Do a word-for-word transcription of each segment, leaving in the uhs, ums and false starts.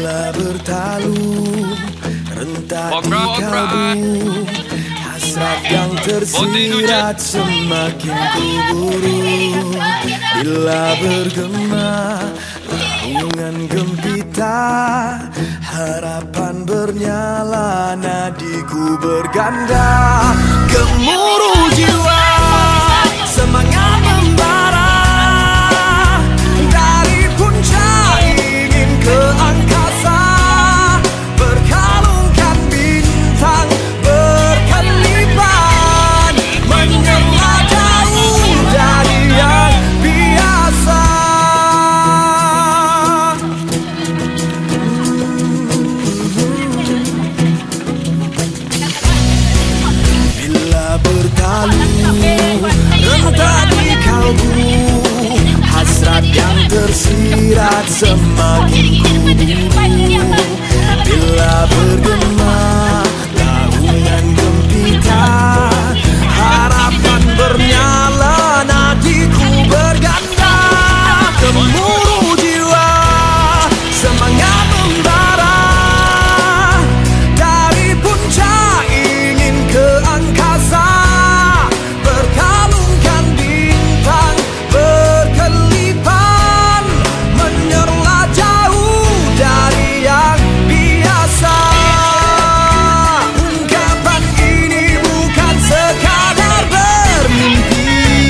Bila bertalu rentak di kalbu, hasrat yang tersirat semakin kuburu. Bila bergema raungan gempita, harapan bernyala, nadiku berganda. Gemuruh jiwa, semangat membara, dari puncak ingin ke angkasa, berkalungkan bintang berkelipan, menyala jauh dari yang biasa. Bila bertalu rentak di kalbu, hasrat yang tersirat semakin kuburu. Bila bergema raungan gempita, harapan bernyala, nadiku berganda. Gemuruh jiwa, semangat membara, dari puncak ingin ke angkasa, berkalungkan bintang berkelipan, menyerlah jauh dari yang biasa. Ungkapan ini bukan sekadar bermimpi,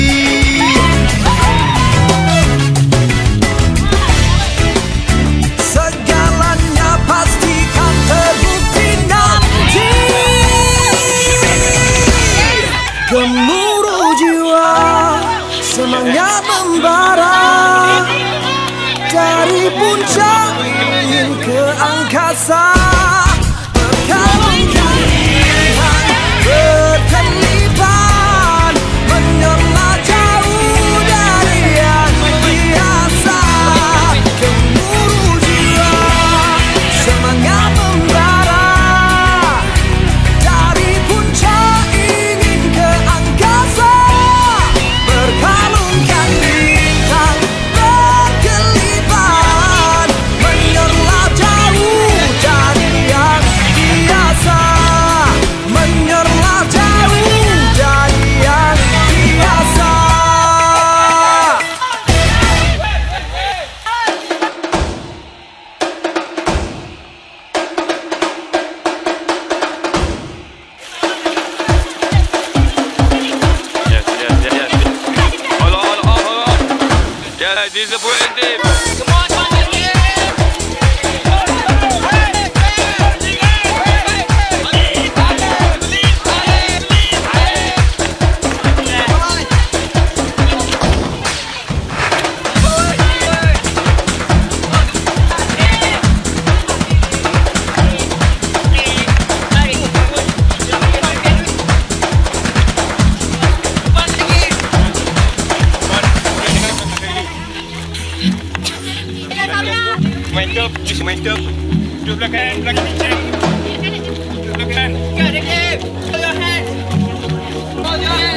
segalanya pastikan terbukti nanti. Gemuruh jiwa, semangat membara, dari puncak ingin ke angkasa, berkalungkan bintang berkelipan, menyala jauh dari yang biasa. Gemuruh jiwa, semangat membara, dari puncak ingin ke angkasa, berkalungkan bintang berkelipan, menyala jauh dari yang biasa, menyala jauh dari yang biasa. Yes, yes, yes, yes. Hold on, hold on, hold on. Yeah, this is the PruActionTeam. Come on, come on, main top, just main top. Duduk belakang, belakang bincang. Duduk belakang. Got it, hold your hand. Hold your hand.